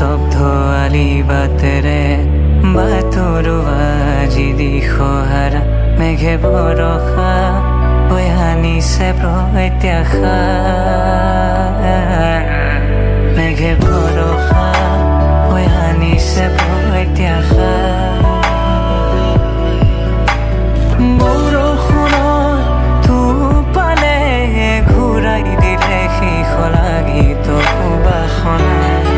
স্তব্ধ আলি বাটেৰে বাটৰুৱা যি দিশহাৰা মেঘে বৰষা হৈ আনিছে প্ৰত্যাশা মেঘে বৰষা হৈ আনিছে প্ৰত্যাশা বৰষুণৰ টোপালে ঘূৰাই দিলে শেষ লাগীত সুবাসনা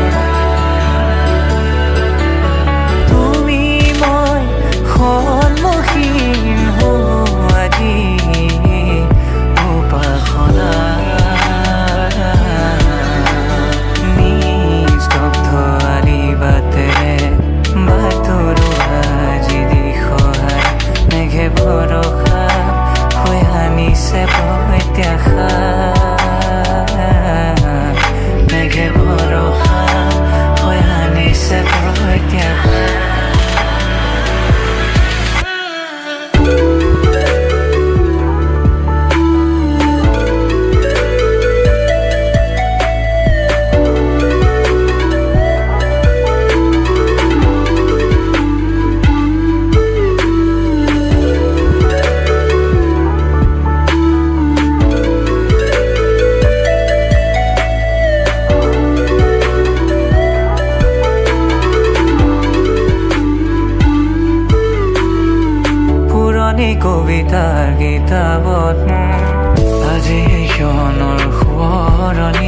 তুমি মই সন্মুখীন হওঁ আজি উপাসনা নিস্তব্ধ আলি বাটেৰে বাটৰুৱা যি দিশহাৰা মেঘে বৰষা হৈ আনিছে প্ৰত্যাশা মেঘে বৰষা হৈ আনিছে প্ৰত্যাশা কবিতাৰ কিতাপত আজি ক্ষণৰ সোঁৱৰণি